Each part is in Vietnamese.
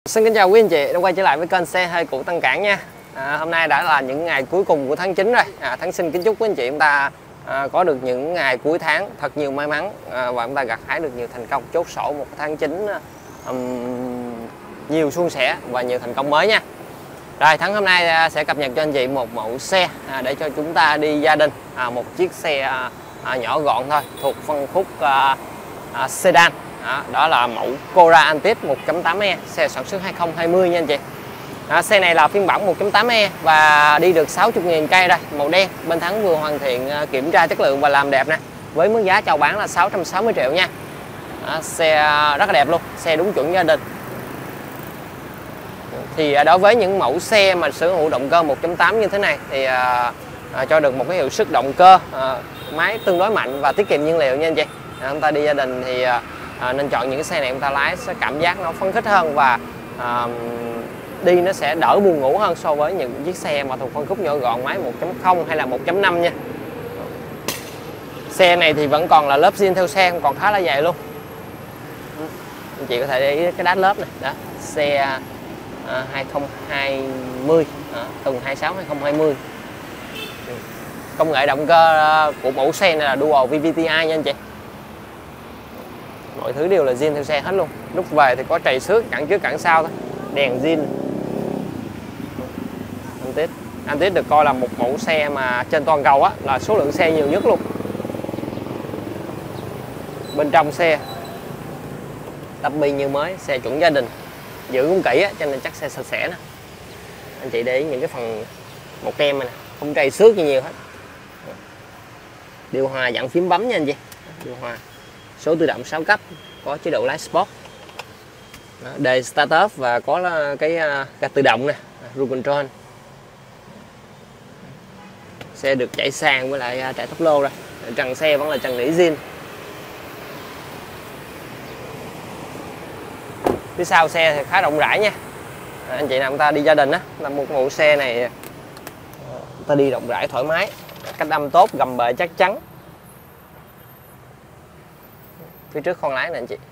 Xin kính chào quý anh chị đã quay trở lại với kênh xe hơi cũ Tân Cảng nha. Hôm nay đã là những ngày cuối cùng của tháng 9 rồi. Tháng xin kính chúc quý anh chị chúng ta có được những ngày cuối tháng thật nhiều may mắn và chúng ta gặt hái được nhiều thành công, chốt sổ một tháng 9 nhiều suôn sẻ và nhiều thành công mới nha. Rồi tháng hôm nay sẽ cập nhật cho anh chị một mẫu xe để cho chúng ta đi gia đình, một chiếc xe nhỏ gọn thôi thuộc phân khúc sedan. Đó là mẫu Cora Altis 1.8e, xe sản xuất 2020 nha anh chị. Xe này là phiên bản 1.8e và đi được 60.000 cây đây, màu đen. Bên Thắng vừa hoàn thiện kiểm tra chất lượng và làm đẹp nè, với mức giá chào bán là 660 triệu nha. Xe rất là đẹp luôn, xe đúng chuẩn gia đình. Thì đối với những mẫu xe mà sở hữu động cơ 1.8 như thế này thì cho được một cái hiệu suất động cơ, máy tương đối mạnh và tiết kiệm nhiên liệu nha anh chị. Chúng ta đi gia đình thì nên chọn những cái xe này, chúng ta lái sẽ cảm giác nó phấn khích hơn và đi nó sẽ đỡ buồn ngủ hơn so với những chiếc xe mà thuộc phân khúc nhỏ gọn máy 1.0 hay là 1.5 nha. Xe này thì vẫn còn là lớp zin theo xe, còn khá là dày luôn. Anh chị có thể để ý cái đát lớp này đó, xe 2020, tuần 26 2020. Công nghệ động cơ của mẫu xe này là Dual VVT-i nha anh chị. Mọi thứ đều là zin theo xe hết luôn. Lúc về thì có trầy xước cản trước cản sau thôi, đèn zin. Altis được coi là một mẫu xe mà trên toàn cầu á là số lượng xe nhiều nhất luôn. Bên trong xe lắp bi như mới, xe chuẩn gia đình, giữ cũng kỹ á, cho nên chắc xe sạch sẽ nè. Anh chị để ý những cái phần màu kem này nè, không trầy xước gì nhiều hết. Điều hòa dạng phím bấm nha anh chị. Điều hòa số tự động 6 cấp, có chế độ lái Sport, đề start up và có cái ga tự động nè, cruise control. Xe được chạy sàn với lại chạy tốc lô rồi. Trần xe vẫn là trần nỉ zin. Phía sau xe thì khá rộng rãi nha. Anh chị nào chúng ta đi gia đình á, là một mẫu xe này ta đi rộng rãi thoải mái, cách âm tốt, gầm bệ chắc chắn. Phía trước khoang lái nè anh chị.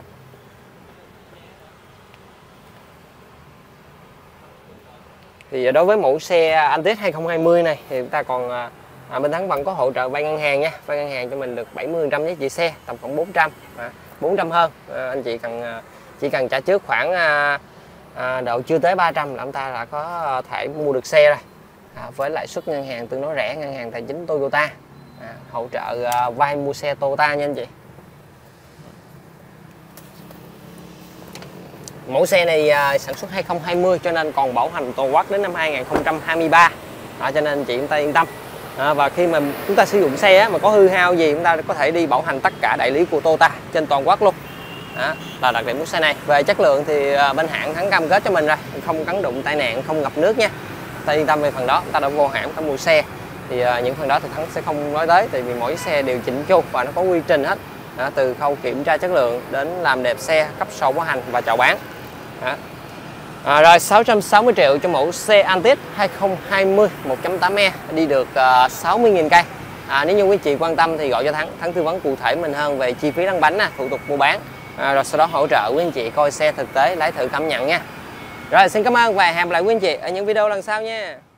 Thì đối với mẫu xe Altis 2020 này thì chúng ta còn bên Thắng vẫn có hỗ trợ vay ngân hàng nha. Vay ngân hàng cho mình được 70% giá trị xe, tầm khoảng 400 hơn. Anh chị chỉ cần trả trước khoảng độ chưa tới 300 là chúng ta đã có thể mua được xe rồi. Với lãi suất ngân hàng tương đối rẻ, ngân hàng tài chính Toyota, hỗ trợ vay mua xe Toyota nha anh chị. Mẫu xe này sản xuất 2020 cho nên còn bảo hành toàn quốc đến năm 2023, cho nên anh chị chúng ta yên tâm. Và khi mà chúng ta sử dụng xe mà có hư hao gì, chúng ta có thể đi bảo hành tất cả đại lý của Toyota trên toàn quốc luôn. Là đặc điểm của xe này. Về chất lượng thì bên hãng Thắng cam kết cho mình rồi, không cấn đụng, tai nạn, không ngập nước nha. Ta yên tâm về phần đó, ta đã vô hãng ta mua xe thì những phần đó thì Thắng sẽ không nói tới, tại vì mỗi xe đều chỉnh chu và nó có quy trình hết, từ khâu kiểm tra chất lượng đến làm đẹp xe, cấp sổ bảo hành và chào bán. Rồi 660 triệu cho mẫu xe Altis 2020 1.8e, đi được 60.000 cây. Nếu như quý chị quan tâm thì gọi cho Thắng tư vấn cụ thể mình hơn về chi phí lăn bánh, thủ tục mua bán, rồi sau đó hỗ trợ quý anh chị coi xe thực tế, lái thử cảm nhận nha. Rồi xin cảm ơn và hẹn gặp lại quý anh chị ở những video lần sau nha.